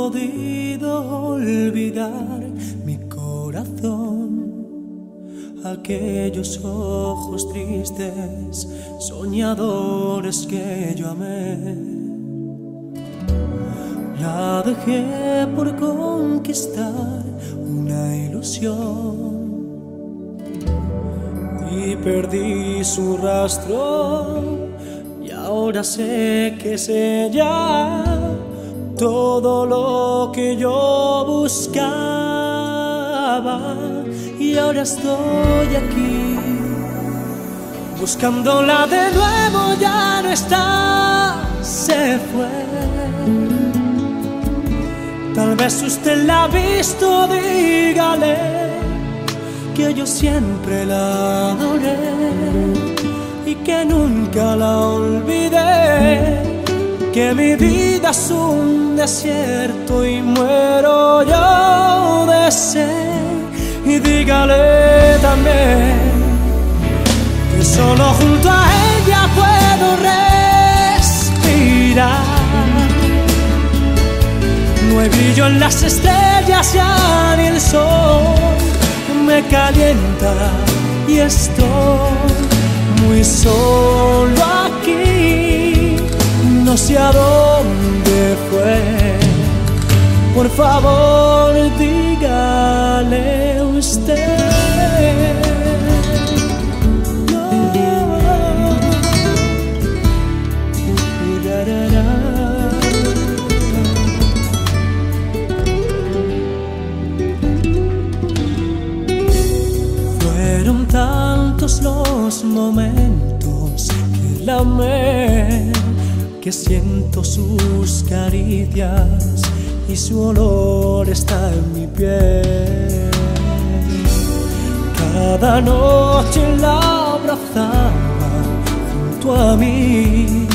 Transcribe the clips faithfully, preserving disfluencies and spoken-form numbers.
podido olvidar mi corazón, aquellos ojos tristes, soñadores que yo amé. La dejé por conquistar una ilusión y perdí su rastro, y ahora sé que es ella todo lo que yo buscaba. Y ahora estoy aquí buscándola de nuevo, ya no está, se fue. Tal vez usted la ha visto, dígale que yo siempre la adoré y que nunca la olvidé, que mi vida es un desierto y muero yo de sed. Y dígale también que solo junto a ella puedo respirar. No hay brillo en las estrellas, ya ni el sol me calienta y estoy muy solo aquí. No sé a dónde fue, por favor dígale usted. No. Da, da, da. Fueron tantos los momentos que la amé, que siento sus caricias y su olor está en mi piel. Cada noche la abrazaba junto a mí,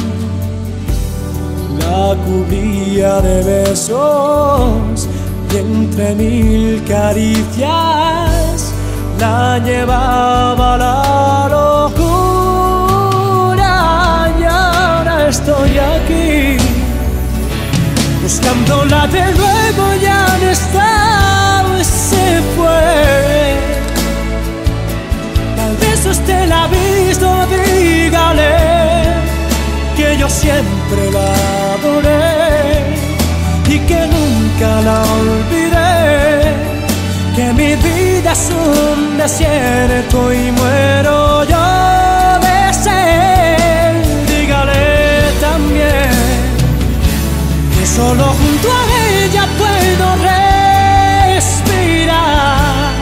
la cubría de besos y entre mil caricias la llevaba a la locura. Y ahora estoy aquí buscándola de nuevo, ya no está, se fue. Tal vez usted la ha visto, dígale que yo siempre la adoré y que nunca la olvidé, que mi vida es un desierto y muero yo de sed. Dígale también que solo junto a ella puedo respirar.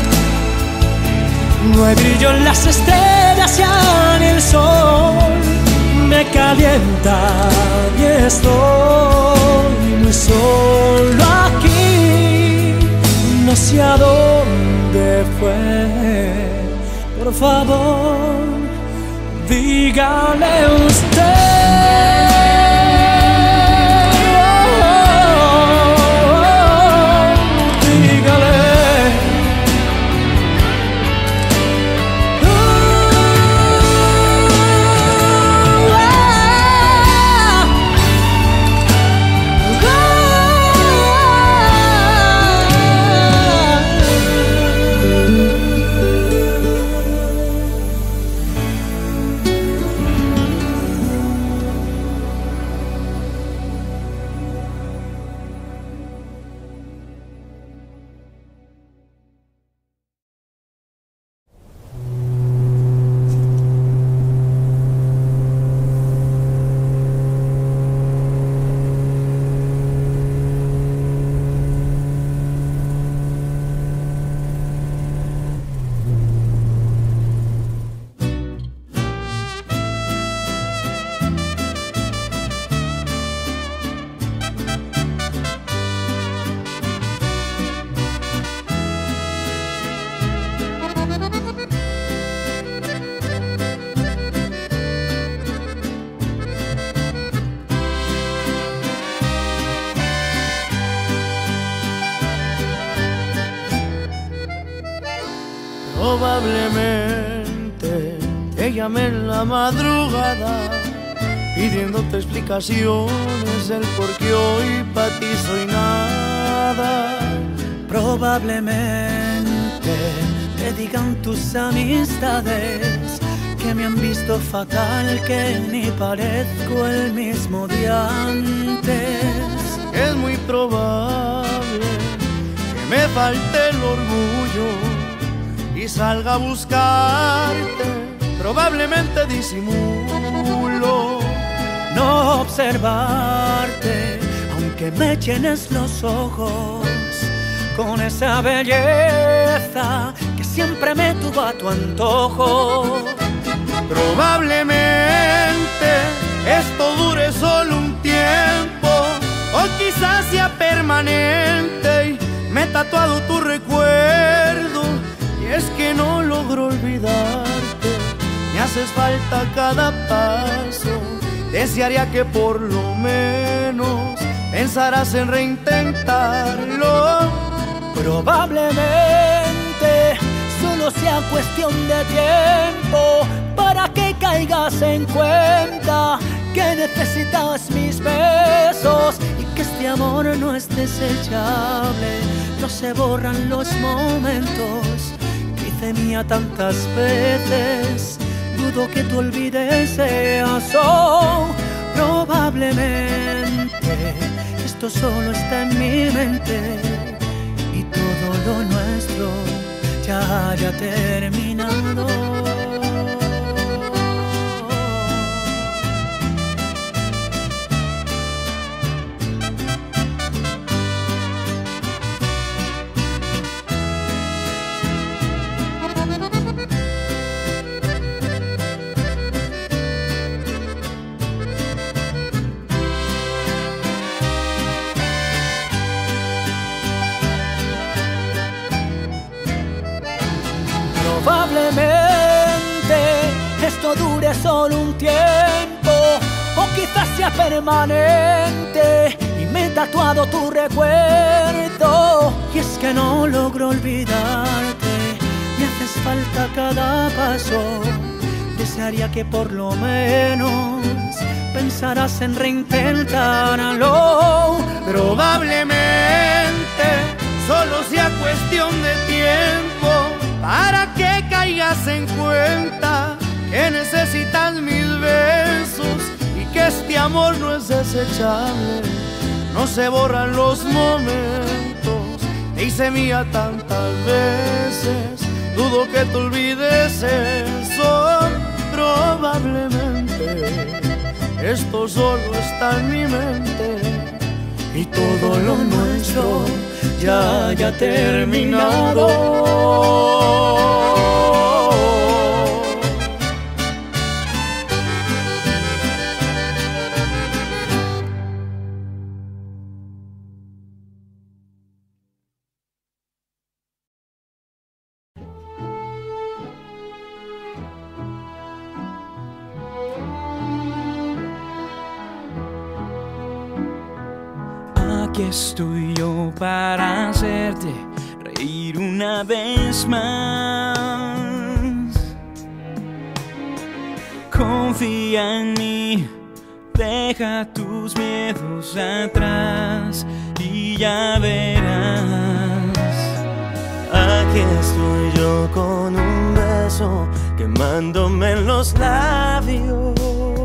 No hay brillo en las estrellas, ya ni el sol me calienta y estoy muy solo aquí. No sé a dónde fue, por favor dígale usted. Probablemente te llamé en la madrugada y pidiéndote explicaciones del por qué hoy para ti soy nada. Probablemente te digan tus amistades que me han visto fatal, que ni parezco el mismo de antes. Es muy probable que me falte el orgullo y salga a buscarte. Probablemente disimulo no observarte, aunque me llenes los ojos con esa belleza que siempre me tuvo a tu antojo. Probablemente esto dure solo un tiempo, o quizás sea permanente y me he tatuado tu recuerdo. Y es que no logro olvidarte, me haces falta cada paso. Desearía que por lo menos pensarás en reintentarlo. Probablemente solo sea cuestión de tiempo para que caigas en cuenta que necesitas mis besos y que este amor no es desechable. No se borran los momentos que hice mía tantas veces. Dudo que tú olvides eso. Probablemente esto solo está en mi mente y todo lo nuestro ya haya terminado. Probablemente esto dure solo un tiempo, o quizás sea permanente y me he tatuado tu recuerdo. Y es que no logro olvidarte, me haces falta cada paso. Desearía que por lo menos pensarás en reintentarlo. Probablemente solo sea cuestión de tiempo para que caigas en cuenta que necesitas mis besos y que este amor no es desechable. No se borran los momentos, te hice mía tantas veces. Dudo que te olvides eso. Probablemente esto solo está en mi mente y todo lo nuestro ya haya terminado. Aquí estoy yo para hacerte reír una vez más. Confía en mí, deja tus miedos atrás y ya verás. Aquí estoy yo con un beso quemándome en los labios.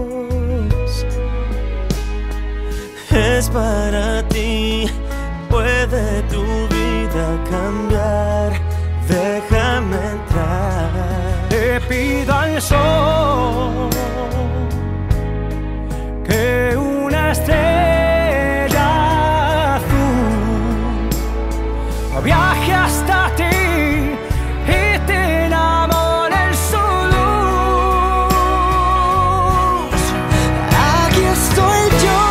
Es para ti, puede tu vida cambiar. Déjame entrar. Te pido al sol que una estrella azul viaje hasta ti y te enamore en su luz. Aquí estoy yo,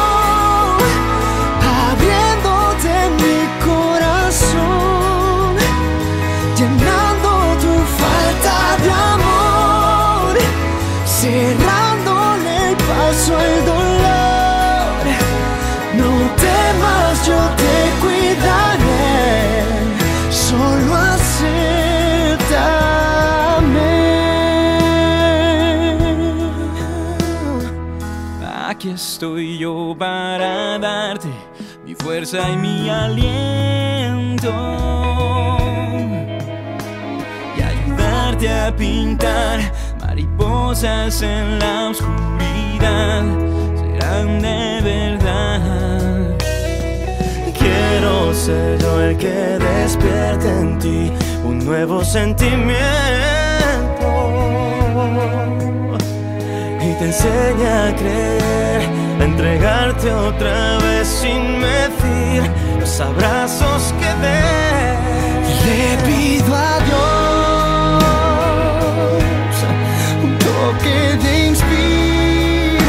abriéndote mi corazón, llenando tu falta de amor, cerrándole el paso al dolor. aquí estoy yo para darte mi fuerza y mi aliento y ayudarte a pintar mariposas en la oscuridad. Serán de verdad. Quiero ser yo el que despierte en ti un nuevo sentimiento y te enseña a creer, a entregarte otra vez sin medir los abrazos que des. Le pido a Dios un toque de inspiración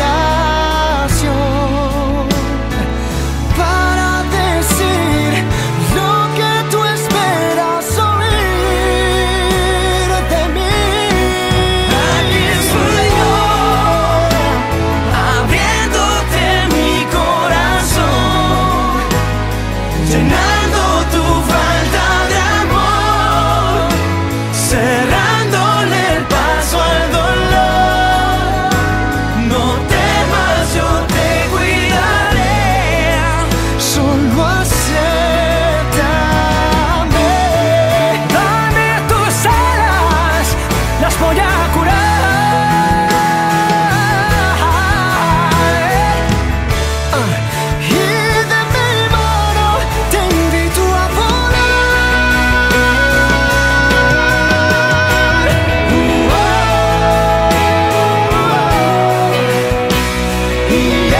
para decir lo que tú esperas oír de mí. Aquí estoy yo, abriéndote mi corazón, llenando tu falta de amor, cerrándole el paso al dolor. No temas, yo te cuidaré. Solo acéptame, dame tus alas, las voy a curar. Y de mi mano te invito a volar. Y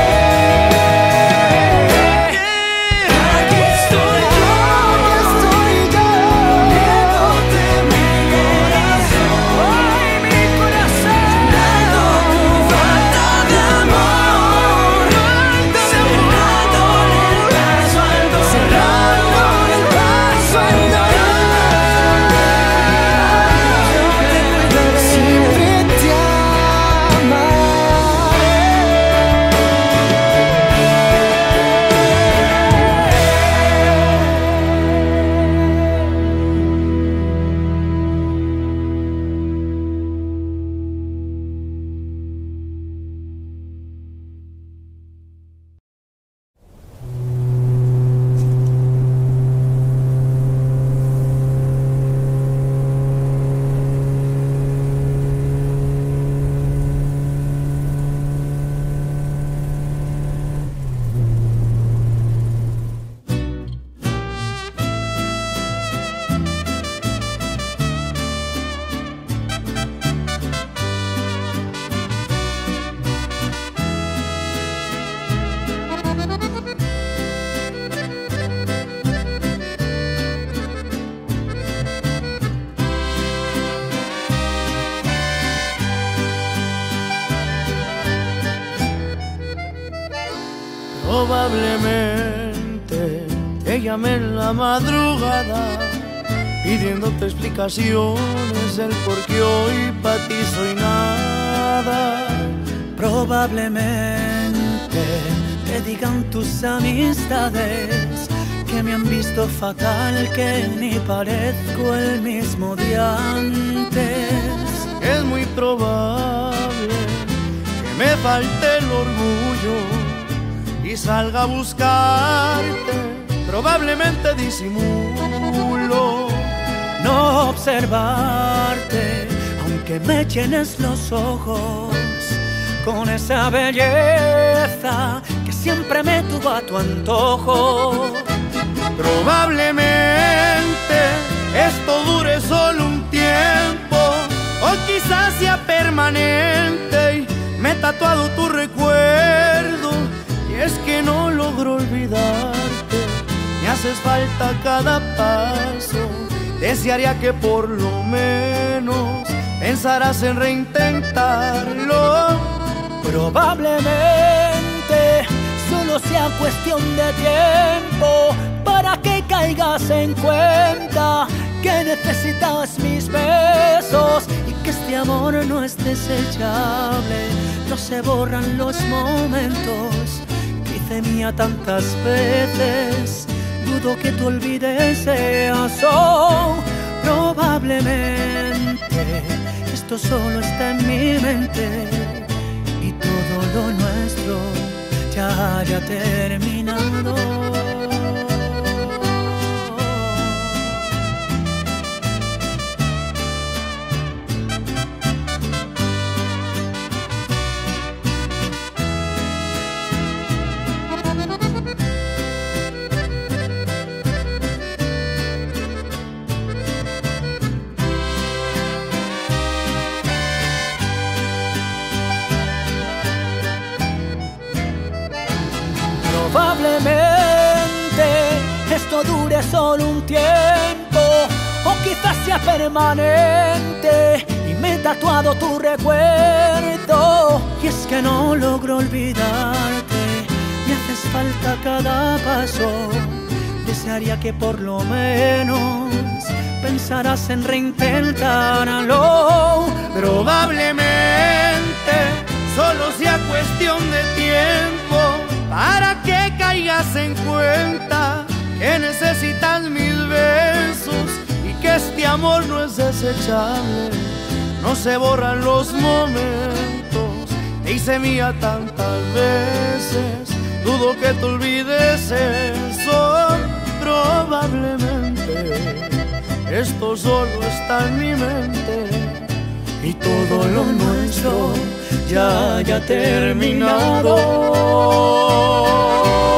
Aquí estoy yo, estoy yo, abriéndote mi corazón, mi corazón, llenando tu falta de amor, cerrándole el paso al dolor. cerrando el paso al dolor. Siempre te amaré. Probablemente te llamé en la madrugada pidiéndote explicaciones del por qué hoy para ti soy nada. Probablemente te digan tus amistades que me han visto fatal, que ni parezco el mismo de antes. Es muy probable que me falte el orgullo y salga a buscarte. Probablemente disimulo No observarte, aunque me llenes los ojos con esa belleza que siempre me tuvo a tu antojo. Probablemente esto dure solo un tiempo, o quizás sea permanente y me he tatuado tu recuerdo. Y es que no logro olvidarte, me haces falta cada paso. Desearía que por lo menos pensarás en reintentarlo. Probablemente solo sea cuestión de tiempo para que caigas en cuenta que necesitas mis besos y que este amor no es desechable. No se borran los momentos que hice mía tantas veces. Dudo que tú olvides eso. Probablemente esto solo está en mi mente y todo lo nuestro nuestro ya haya terminado. Probablemente esto dure solo un tiempo, o quizás sea permanente y me he tatuado tu recuerdo. Y es que no logro olvidarte, me haces falta cada paso. Desearía que por lo menos pensarás en reintentarlo. Probablemente solo sea cuestión de tiempo para que caigas en cuenta que necesitas mis besos y que este amor no es desechable. No se borran los momentos, te hice mía tantas veces, dudo que te olvides eso. Probablemente esto solo está en mi mente y todo lo nuestro ya haya terminado.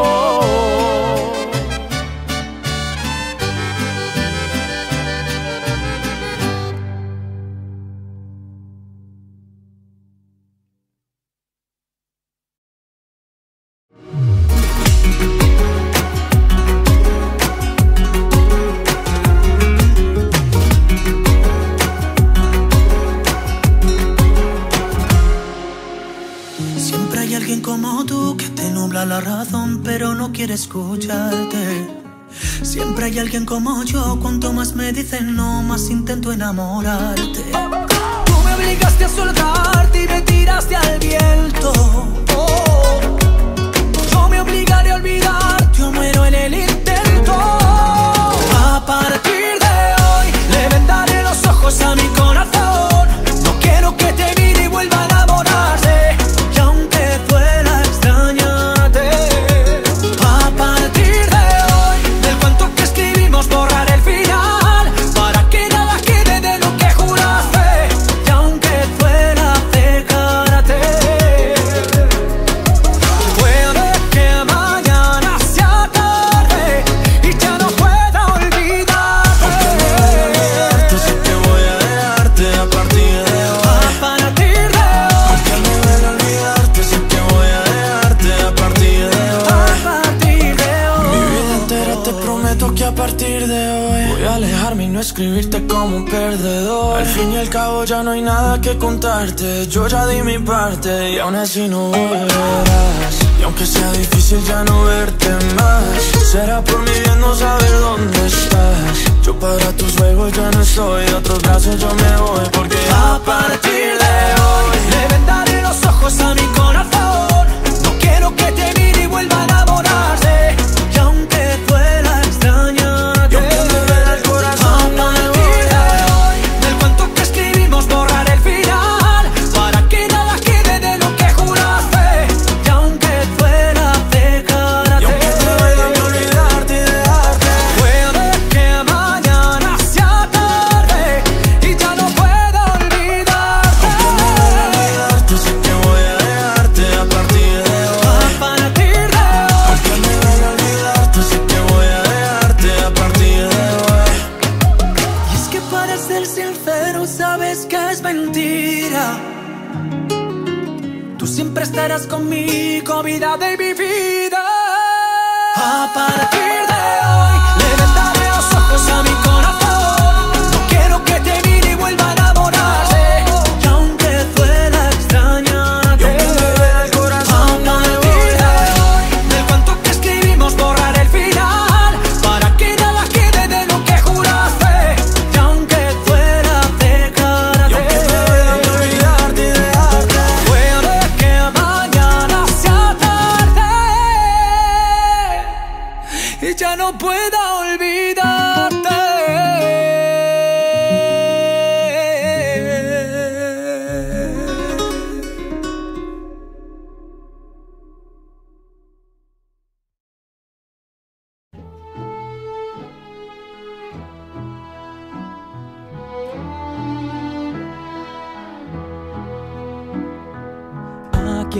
La razón, pero no quiere escucharte. Siempre hay alguien como yo, cuanto más me dicen no, más intento enamorarte. Tú me obligaste a soltarte y me tiraste al viento. Oh, yo me obligaré a olvidarte o muero en el intento. A partir de hoy le vendaré los ojos a mi corazón. No quiero que te mire y vuelva a enamorarse. Y aunque duela extraña, borrar el final para que nada quede de lo que juraste. Y aunque fuera dejarte, puede que mañana sea tarde y ya no pueda olvidarte. Aunque me duele olvidarte, sé que voy a dejarte a partir de hoy. A partir de hoy. Aunque me duele olvidarte, sé que voy a dejarte a partir de hoy. A partir de hoy. Mi vida entera te prometo que a partir de hoy voy a alejarme y no escribirte como un perdedor. Al fin y al cabo ya no hay nada que contarte. Yo ya di mi parte y aún así no volverás. Y aunque sea difícil ya no verte más, será por mi bien no saber dónde estás. Yo para tus juegos ya no estoy, de otros brazos yo me voy. Porque a partir de hoy le vendaré los ojos a mi corazón. No quiero que te mire y vuelva a enamorarse. Y aunque duela extraña, borrar el final para que nada quede de lo que juraste. Y aunque fuera dejarte, y aunque te duela olvidarte y dejarte, puede que mañana sea tarde y ya no pueda olvidarte. Aunque me duela olvidarte, sé que voy a dejarte a partir de hoy. A partir de hoy. Aunque me duela olvidarte, sé que voy a dejarte a partir de hoy. Y es que para ser sincero sabes que es mentira. Tú siempre estarás conmigo, vida de mi vida. A partir de hoy le vendaré los ojos a mi corazón. No quiero que te mire y vuelva a enamorarse. Y aunque duela extrañarte, y aunque me duela el corazón, a partir de hoy del cuento que escribimos borrar el final para que nada quede de lo que juraste. Y aunque fuera dejarte, y aunque me duela olvidarte y dejarte, puede que mañana sea tarde y ya no pueda olvidarte.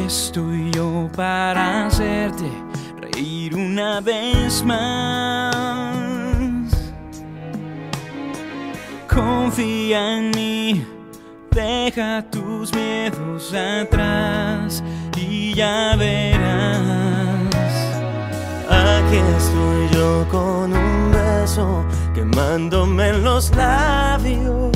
estoy yo para hacerte reír una vez más. Confía en mí, deja tus miedos atrás y ya verás. Aquí estoy yo con un beso quemándome en los labios.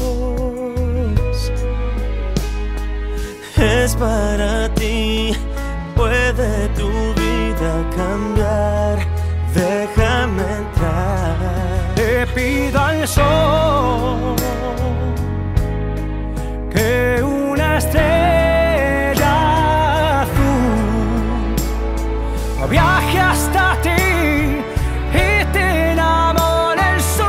Es para ti, puede tu vida cambiar. Déjame entrar. Te pido al sol que una estrella azul viaje hasta ti y te enamore en su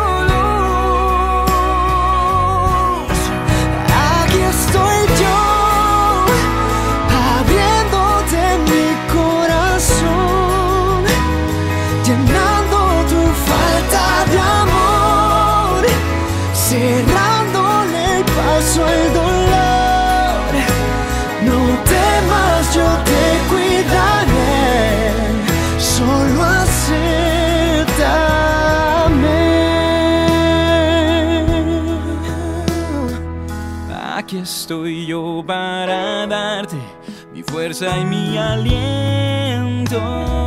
luz. Aquí estoy yo, abriéndote mi corazón, llenando tu falta de amor, cerrándole el paso al dolor. No temas, yo te cuidaré, solo acéptame. Aquí estoy yo para darte mi fuerza y mi aliento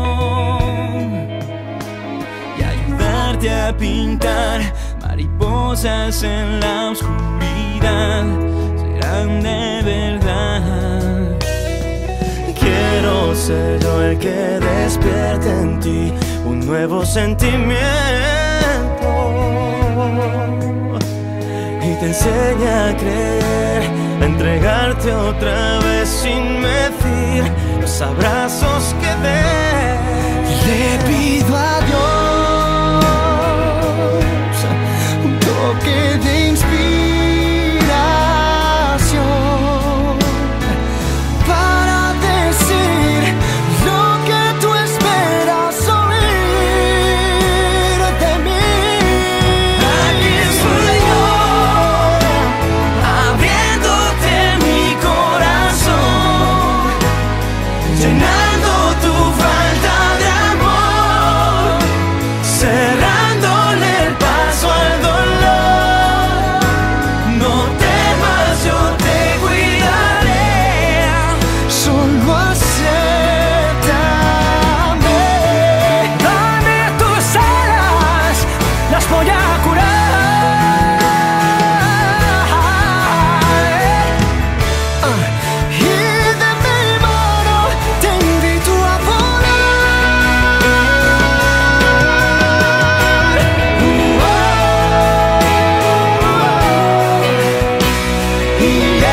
y ayudarte a pintar mariposas en la oscuridad. Serán de verdad. Quiero ser yo el que despierte en ti un nuevo sentimiento y te enseñe a creer, a entregarte otra vez sin medir los abrazos que des. Le pido a Dios un toque de inspiración para decir lo que tú esperas oír de mí. Aquí estoy yo, abriéndote mi corazón, llenando tu falta de amor, cerrándole el paso al dolor. No temas, yo te cuidaré, solo acéptame. Dame tus alas, las voy a curar. Y de mi mano te invito a volar.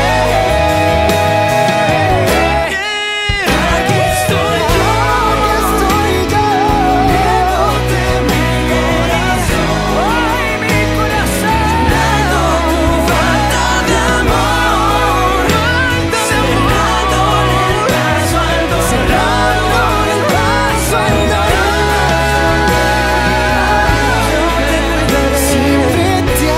Aquí estoy yo, aquí estoy yo, viéndote mi corazón, ay, mi corazón, llenando tu falta de amor, cerrándole el paso al dolor, cerrándole el paso al dolor. Siempre te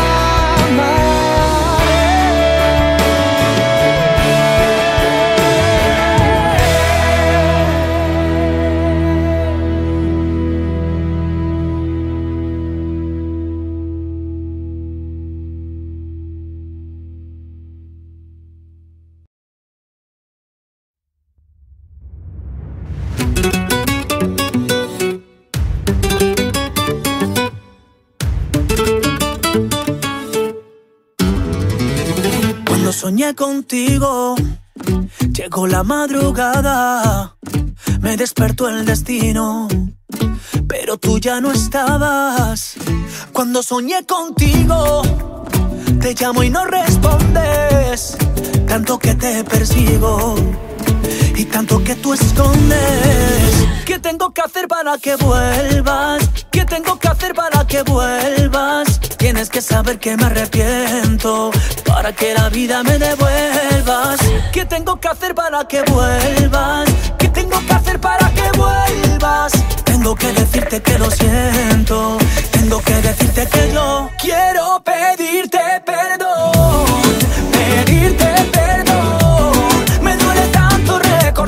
Cuando soñé contigo, llegó la madrugada, me despertó el destino, pero tú ya no estabas. Cuando soñé contigo, te llamo y no respondes, tanto que te persigo y tanto que tú escondes. ¿Qué tengo que hacer para que vuelvas? ¿Qué tengo que hacer para que vuelvas? Tienes que saber que me arrepiento para que la vida me devuelvas. ¿Qué tengo que hacer para que vuelvas? ¿Qué tengo que hacer para que vuelvas? Tengo que decirte que lo siento, tengo que decirte que yo quiero pedirte perdón, pedirte perdón. Me duele tanto recordar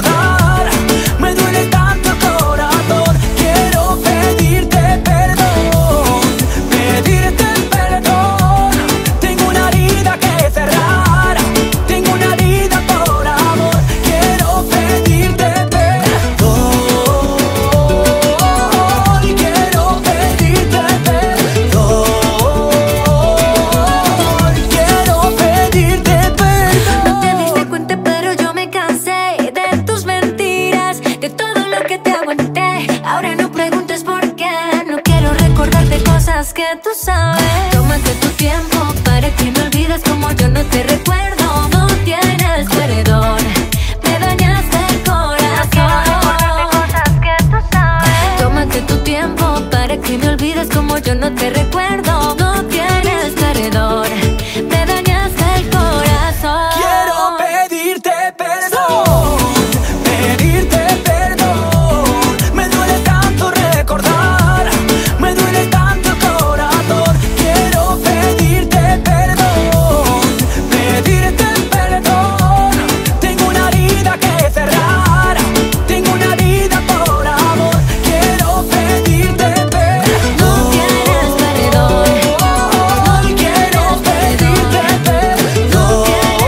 cosas que tú sabes. Tómate tu tiempo para que me olvides como yo no te recuerdo. No tienes perdón, me dañaste el corazón. Cosas que tú sabes. Tómate tu tiempo para que me olvides como yo no te recuerdo. No tienes perdón, me dañaste el corazón. Quiero pedirte perdón, pedirte perdón. Me duele tanto recordar, me duele tanto el corazón. Quiero pedirte perdón, pedirte perdón. Tengo una herida que cerrar, tengo una herida por amor. Quiero pedirte perdón. No tienes perdón, No quiero pedirte perdón.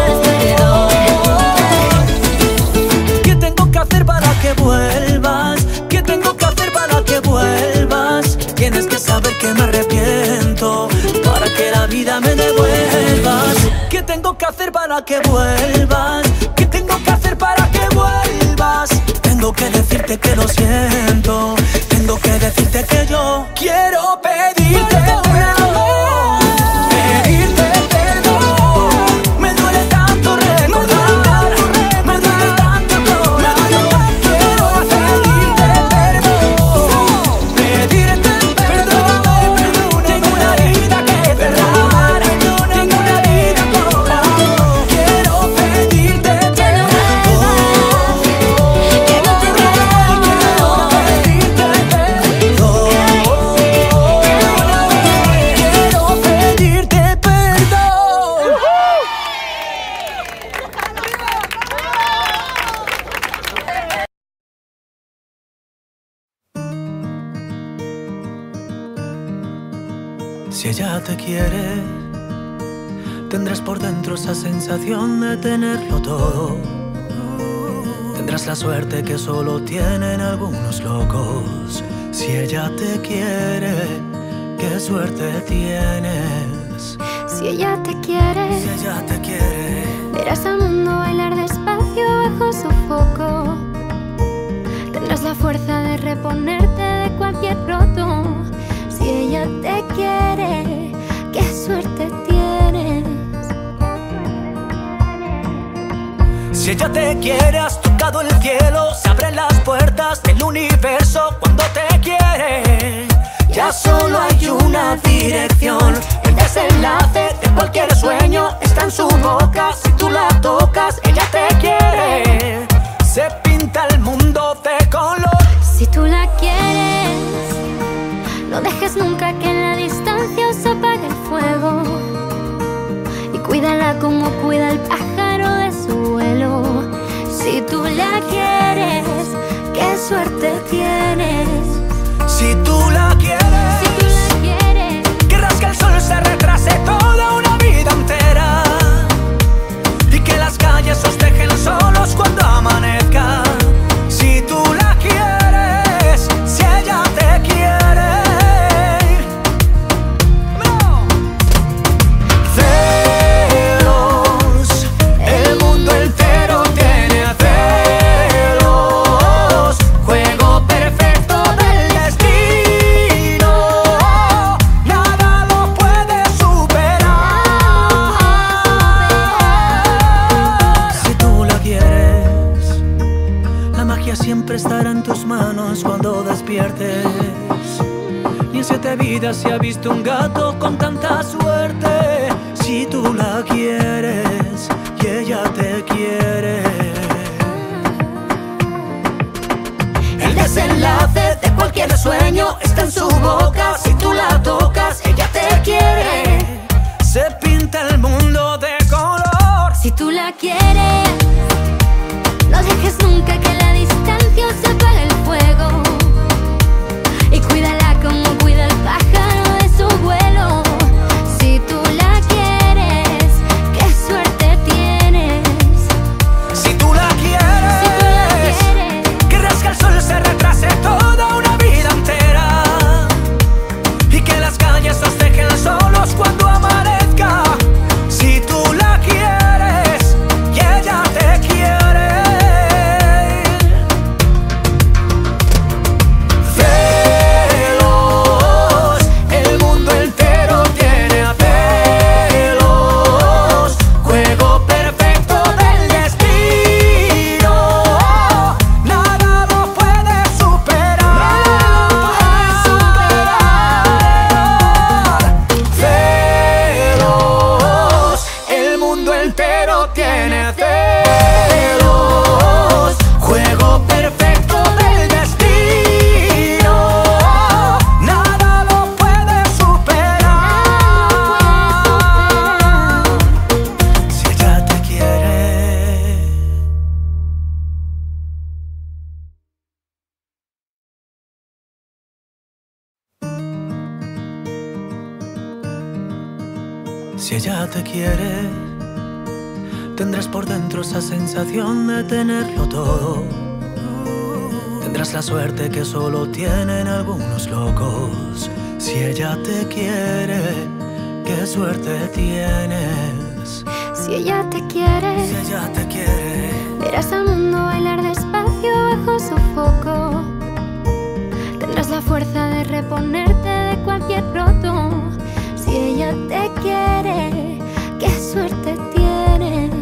¿Qué tengo que hacer para que vuelvas? ¿Qué tengo que hacer para que vuelvas? Tienes que saber que me arrepiento para que la vida me devuelvas. ¿Qué tengo que hacer para que vuelvas? ¿Qué tengo que hacer para que vuelvas? Tengo que decirte que lo siento, tengo que decirte que yo quiero pedirte perdón, pedirte perdón. Me duele tanto recordar, me duele tanto el corazón. Quiero pedirte perdón, pedirte perdón. Tengo una herida que cerrar, tengo una herida por amor. Quiero pedirte perdón, que no te quiero pedirte perdón, quiero pedirte perdón. Si ella te quiere, tendrás por dentro esa sensación de tenerlo todo. Tendrás la suerte que solo tienen algunos locos. Si ella te quiere, qué suerte tienes. Si ella te quiere, Si ella te quiere, verás al mundo bailar despacio bajo su foco. Tendrás la fuerza de reponerte de cualquier roto. Si ella te quiere, qué suerte tienes. si ella te quiere, has tocado el cielo. Se abren las puertas del universo cuando te quiere. Ya solo hay una dirección. El desenlace de cualquier sueño está en su boca. Si tú la tocas, ella te quiere. Se pinta el mundo de color. Si tú la quieres, no dejes nunca que en la distancia os apague el fuego. Y cuídala como cuida el pájaro de su vuelo. Si tú la quieres, qué suerte tienes. Si tú la quieres, Si tú la quieres, querrás que el sol se retrase toda una vida entera. Y que las calles os dejen solos cuando amanezca. Si tú la quieres, si ella te quiere. Celos, el mundo entero tiene celos. Juego perfecto del destino, nada lo puede superar. Si tú la quieres, la magia siempre estará en tus manos cuando despiertes. Ni en siete vidas se ha visto un gato con tanta suerte. Si tú la quieres y ella te quiere. El desenlace de cualquier sueño está en su boca. Si tú la tocas, ella te quiere. Se pinta el mundo de color. si tú la quieres, no dejes nunca que en la distancia os apague el fuego. Y cuídala como cuida el pájaro de su vuelo. Si tú la quieres, qué suerte tienes. Si tú la Si tú la quieres, quieres, querrás que el sol se retrase toda una vida entera. Y que las calles os dejen solos cuando amanezca. Si tú la quieres y ella te quiere. Si ella te quiere, tendrás por dentro esa sensación de tenerlo todo. Tendrás la suerte que solo tienen algunos locos. Si ella te quiere, qué suerte tienes. Si ella te quiere, Si ella te quiere, verás al mundo bailar despacio bajo su foco. Tendrás la fuerza de reponerte de cualquier roto. Si ella te quiere, qué suerte tienes.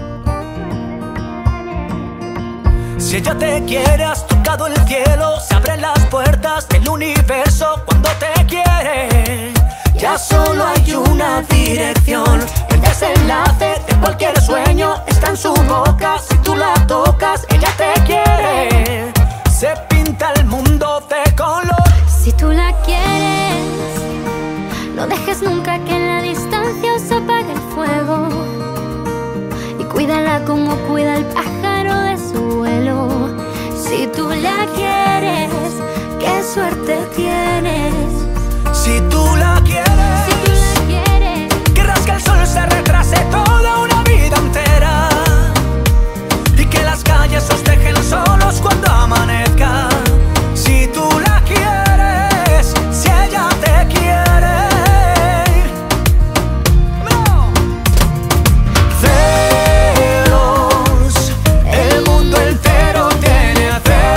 si ella te quiere, has tocado el cielo. Se abren las puertas del universo cuando te quiere. Ya solo hay una dirección. El desenlace de cualquier sueño está en su boca. Si tú la tocas, ella te quiere. Se pinta el mundo de color. Si tú la quieres, no dejes nunca que en la distancia se apague el fuego. Y cuídala como cuida el pájaro de su vuelo. Si tú la quieres, qué suerte tienes. Si tú la quieres, Si tú la quieres, querrás que el sol se retrase toda una vida entera. Y que las calles os dejen solos cuando amanezca. Si tú la quieres, si ella te quiere. ¡No! Celos, el mundo entero tiene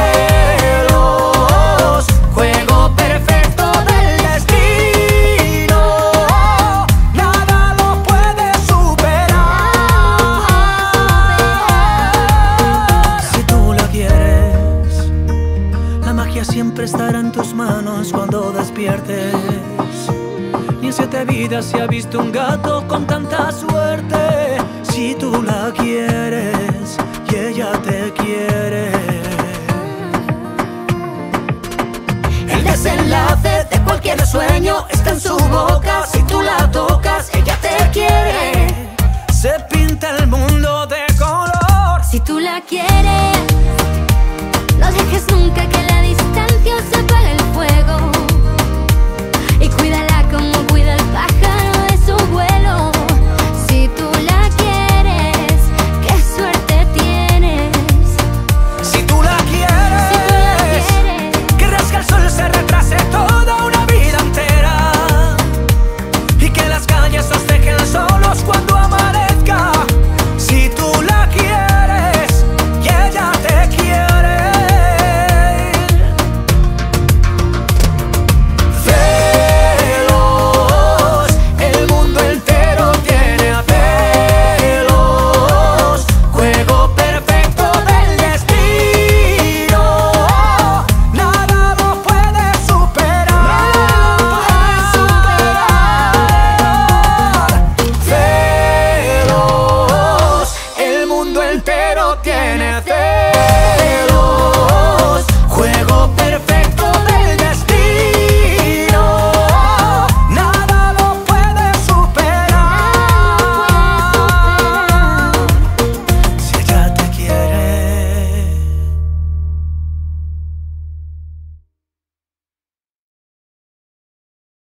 celos. Juego perfecto del destino, nada lo puede superar. Si tú la quieres, la magia siempre estará en tus manos cuando despiertes. Ni en siete vidas se ha visto un gato con tanta suerte. Si tú la quieres y ella te quiere. El desenlace de cualquier sueño está en su boca. Si tú la tocas, ella te quiere. Se pinta el mundo de color. si tú la quieres, no dejes nunca que en la distancia se apague el fuego. Y cuídala como cuida el pájaro de su vuelo. Si tú la quieres, qué suerte tienes. Si tú la Si tú la quieres, quieres, querrás que el sol se retrase toda una vida entera. Y que las calles os dejen solos cuando amanezca. Si tú la quieres y ella te quiere. Celos, el mundo entero tiene celos. Juego perfecto del destino, nada lo puede superar. Celos, el mundo entero tiene celos.